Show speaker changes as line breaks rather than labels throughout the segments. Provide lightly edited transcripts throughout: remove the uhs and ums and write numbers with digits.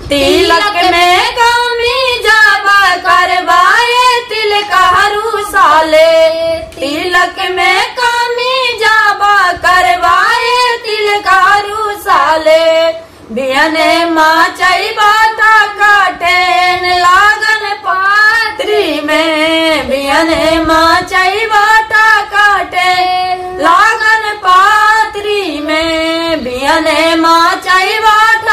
तिलक में कमी जाबा करवाए तिलक हरू साले। तिलक में कमी जाबा करवाए तिलक हरू साले। बियने माँ चैबा काटेन लागन पात्री में। बियने माँ चैबा काटेन लागन पात्री में। बियने माँ चैबा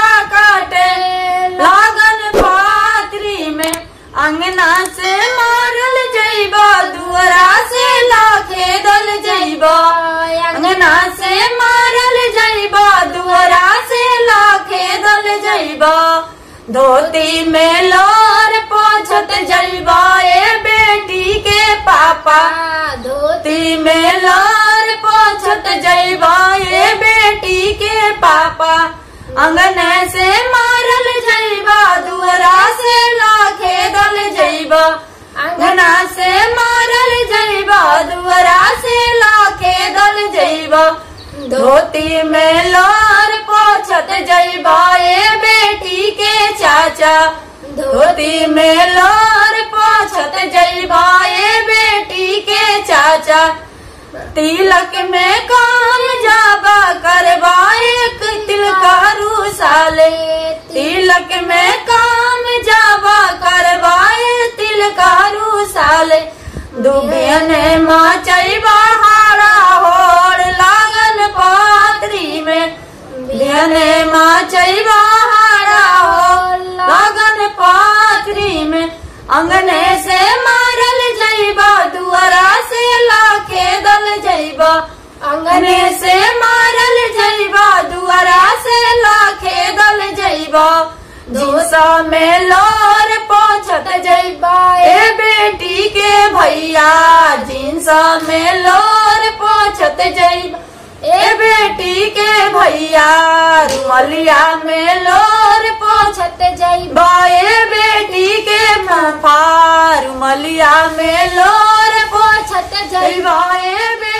काटेन लागन पात्री में। अंगना से मारल जैबा दुआरा से लाखे दल जैबा। अंगना से मारल जैबा दुआरा से लाखे दल जैबा। धोती में लोर पोछत जैबा ए बेटी के पापा। धोती में लोर पोछत जैबा ए बेटी के पापा। अंगने से मारल जैबा दुआरा से लाखे दल जैबा। अंगना से मारल जैबा दुआरा से लाखे दल जैबा। धोती में लोर पोछत जैबा ए बेटी के चाचा। धोती में लोर पोछत जैबा ए बेटी के चाचा। तिलक में काम जाबा करवाए तिलक हरू साले। तिलक में काम जाबा करवाए तिलक हरू साले। दुबियने माँ चैबा हारा होड़ लागन पात्री में। बियने माँ चैबा हारा होड़ लागन पात्री में। अंगने से मारल जैबा दुआरा से लाखे दल जैबा। अंगने से मारल जैबा दुआरा से लाखे दल जैबा। दूसा में लोर पोछत जैबा ए बेटी के भैया। जींसा में लोर पोछत जैबा ए बेटी के भैया। रुमलिया में लोर पोछत जैबा ए बेटी के फा। रुमलिया में लोर पोछत जैबा ए